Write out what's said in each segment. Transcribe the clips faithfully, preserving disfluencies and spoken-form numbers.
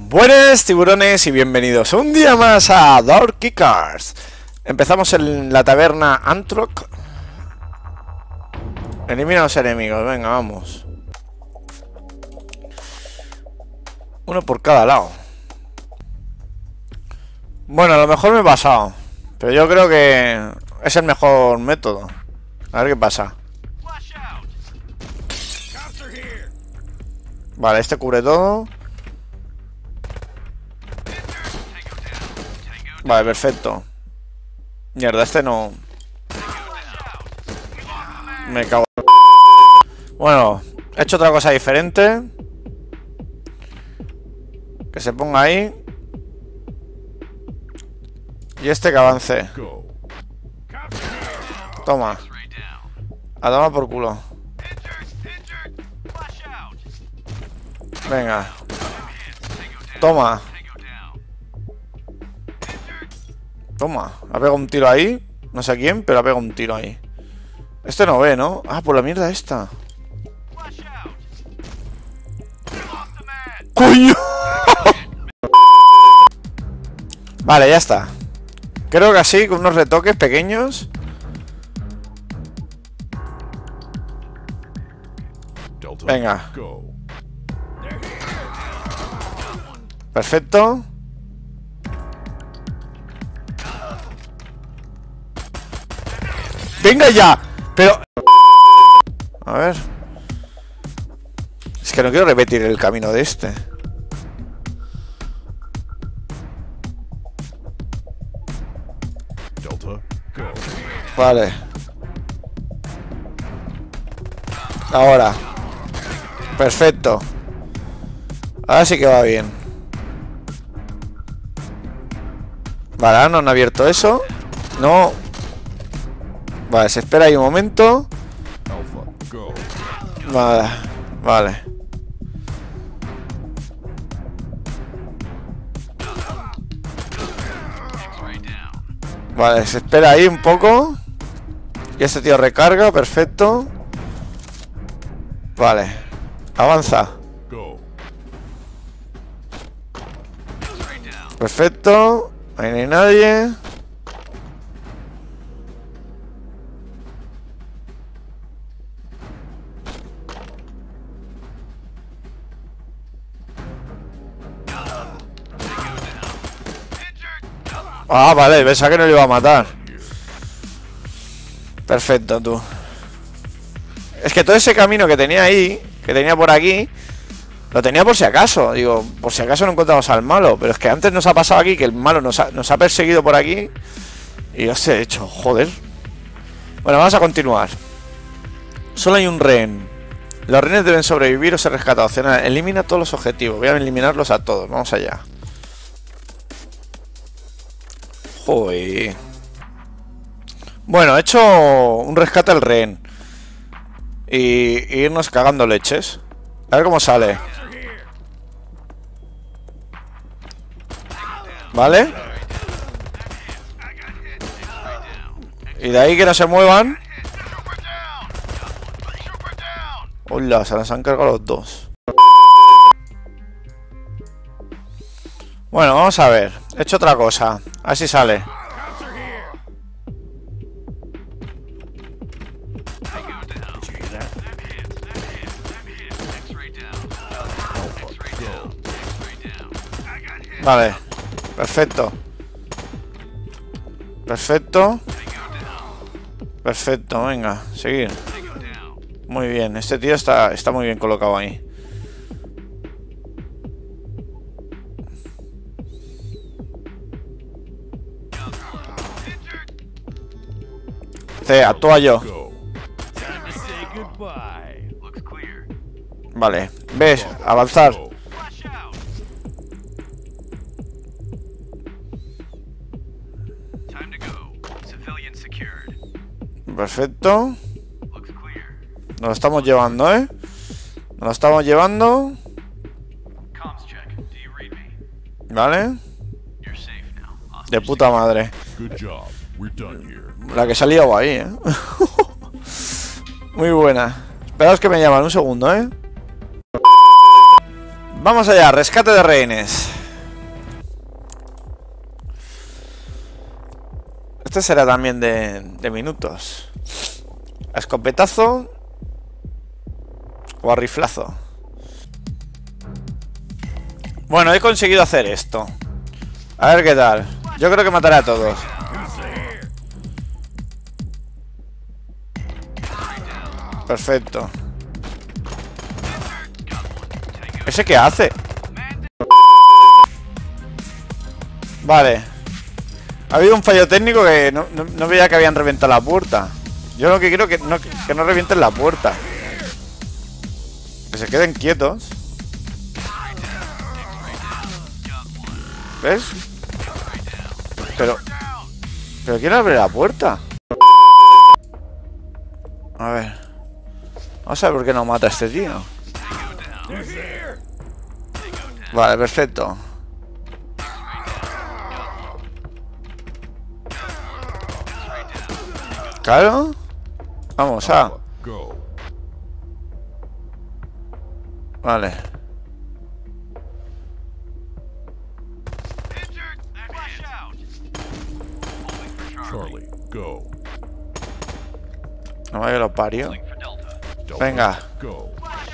Buenas tiburones y bienvenidos un día más a Door Kickers. Empezamos en la taberna Antroc. Elimina a los enemigos, venga, vamos. Uno por cada lado. Bueno, a lo mejor me he pasado, pero yo creo que es el mejor método. A ver qué pasa. Vale, este cubre todo. Vale, perfecto. Mierda, este no. Me cago. Bueno, he hecho otra cosa diferente. Que se ponga ahí. Y este que avance. Toma. A tomar por culo. Venga. Toma. Toma. Ha pegado un tiro ahí. No sé quién, pero ha pegado un tiro ahí. Este no ve, ¿no? Ah, por la mierda esta. ¡Coño! Vale, ya está. Creo que así, con unos retoques pequeños. Venga. Perfecto. ¡Venga ya! Pero... A ver... Es que no quiero repetir el camino de este. Vale. Ahora. Perfecto. Ahora sí que va bien. Vale, ahora no han abierto eso. No. Vale, se espera ahí un momento. Vale, vale. Vale, se espera ahí un poco. Y este tío recarga, perfecto. Vale, avanza. Perfecto. Ahí no hay nadie. Ah, vale, pensaba que no le iba a matar. Perfecto, tú. Es que todo ese camino que tenía ahí, que tenía por aquí, lo tenía por si acaso. Digo, por si acaso no encontramos al malo. Pero es que antes nos ha pasado aquí que el malo nos ha, nos ha perseguido por aquí. Y yo os he hecho, joder. Bueno, vamos a continuar. Solo hay un rehén. Los rehenes deben sobrevivir o ser rescatados. Elimina todos los objetivos. Voy a eliminarlos a todos. Vamos allá. Joder. Bueno, he hecho un rescate al rehén. Y, y irnos cagando leches. A ver cómo sale. ¿Vale? Y de ahí que no se muevan. Hola, se las han cargado los dos. Bueno, vamos a ver. He hecho otra cosa. A ver si sale. Vale. Perfecto. Perfecto. Perfecto, venga, seguir. Muy bien, este tío está, está muy bien colocado ahí. C, actúa yo. Vale, ves, avanzar. Perfecto. Nos lo estamos llevando, ¿eh? Nos lo estamos llevando. Vale. De puta madre. La que se ha liado ahí, ¿eh? Muy buena. Esperaos que me llaman un segundo, ¿eh? Vamos allá, rescate de rehenes. Este será también de, de minutos. ¿A escopetazo o a riflazo? Bueno, he conseguido hacer esto. A ver qué tal. Yo creo que mataré a todos. Perfecto. ¿Ese qué hace? Vale. Ha habido un fallo técnico que no, no, no veía que habían reventado la puerta. Yo lo que quiero es que no, que no revienten la puerta. Que se queden quietos. ¿Ves? Pero... ¿Pero quién abre la puerta? A ver. Vamos a ver por qué no mata a este tío. Vale, perfecto. Claro. Vamos a. Vale. Charlie, go. No me que lo parió. Venga. Go.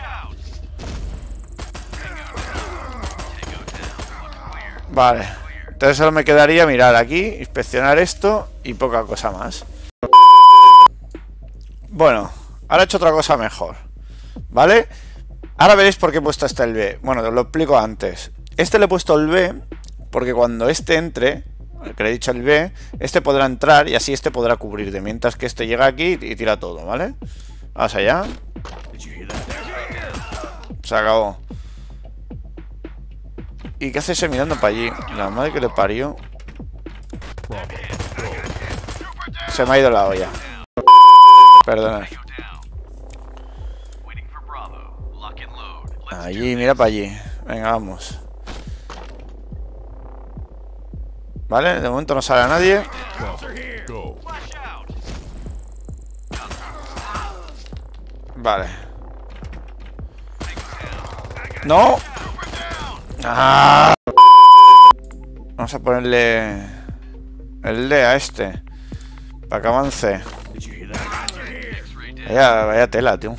Vale. Entonces solo me quedaría mirar aquí, inspeccionar esto y poca cosa más. Bueno, ahora he hecho otra cosa mejor. ¿Vale? Ahora veréis por qué he puesto este el B. Bueno, os lo explico antes. Este le he puesto el B porque cuando este entre, el que le he dicho el B, este podrá entrar y así este podrá cubrirte. Mientras que este llega aquí y tira todo, ¿vale? Vamos allá. Se acabó. ¿Y qué hace ese mirando para allí? La madre que le parió. Se me ha ido la olla. Perdona. Allí, mira para allí. Venga, vamos. Vale, de momento no sale a nadie. Vale. ¡No! ¡Ah! Vamos a ponerle el D a este para que avance. Vaya, vaya tela, tío.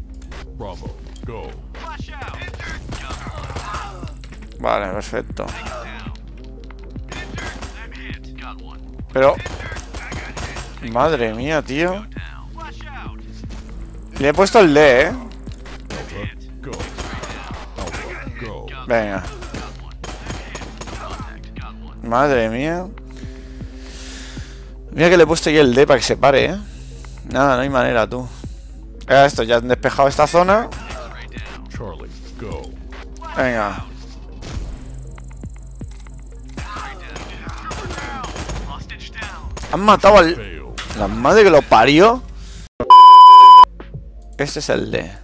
Vale, perfecto. Pero... Madre mía, tío. Le he puesto el D, ¿eh? Venga. Madre mía. Mira que le he puesto ya el D para que se pare, ¿eh? Nada, no hay manera, tú. Eh, esto, ya han despejado esta zona. Venga. Han matado al... La madre que lo parió. Este es el D.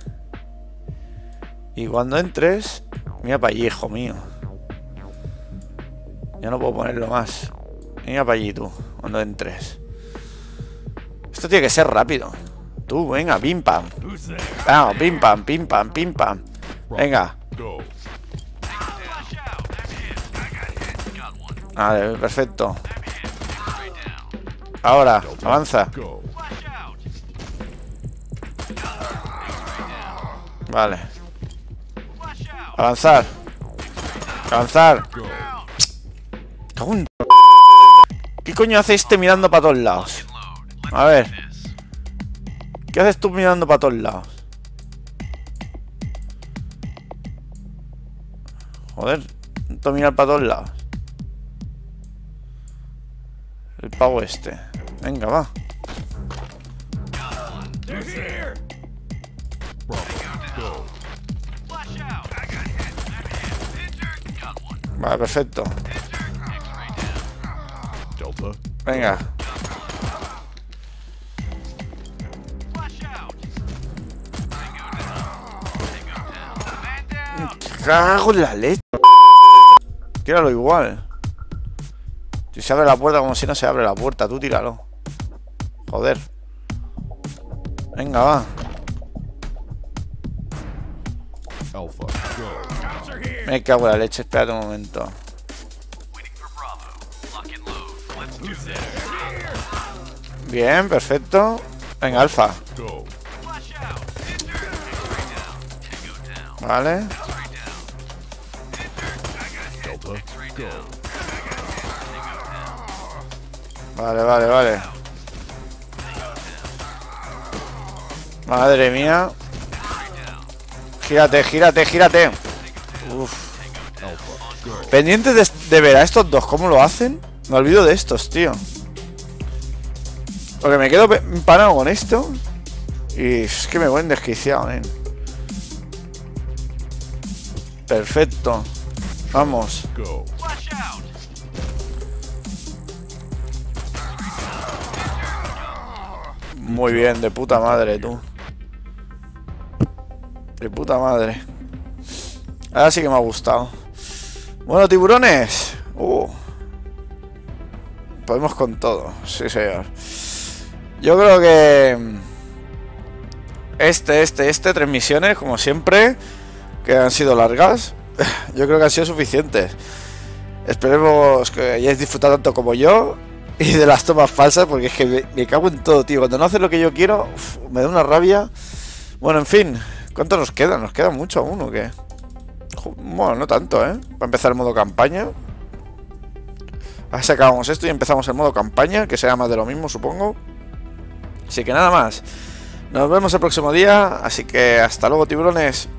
Y cuando entres... Mira para allí, hijo mío. Ya no puedo ponerlo más. Mira para allí, tú. Cuando entres. Esto tiene que ser rápido. Tú, venga, pim pam. Vamos, pim pam, pim pam, pim pam. Venga. Vale, perfecto. Ahora, avanza. Vale. Avanzar. Avanzar. Cago en... ¿Qué coño hace este mirando para todos lados? A ver. ¿Qué haces tú mirando para todos lados? Joder. Intento mirar para todos lados. El pavo este. Venga, va. Vale, perfecto. Venga. Cago en la leche. Tíralo igual. Si se abre la puerta como si no se abre la puerta, tú tíralo. Joder. Venga, va. Alpha, go. Me cago en la leche, espérate un momento. Bien, perfecto. Venga, alfa. Go. Vale. Delta, go. Vale, vale, vale. Madre mía. Gírate, gírate, gírate. Uf. Pendiente de, de ver a estos dos cómo lo hacen. Me olvido de estos, tío. Porque me quedo empanado con esto. Y es que me voy en desquiciado, eh. Perfecto. Vamos. Go. Muy bien, de puta madre, tú. De puta madre. Ahora sí que me ha gustado. Bueno, tiburones. Uh. Podemos con todo. Sí, señor. Yo creo que... Este, este, este, tres misiones, como siempre, que han sido largas. Yo creo que han sido suficientes. Esperemos que hayáis disfrutado tanto como yo. Y de las tomas falsas, porque es que me, me cago en todo, tío. Cuando no haces lo que yo quiero, uf, me da una rabia. Bueno, en fin. ¿Cuánto nos queda? ¿Nos queda mucho aún o qué? Bueno, no tanto, ¿eh? Para empezar el modo campaña. Así acabamos esto y empezamos el modo campaña, que será más de lo mismo, supongo. Así que nada más. Nos vemos el próximo día. Así que hasta luego, tiburones.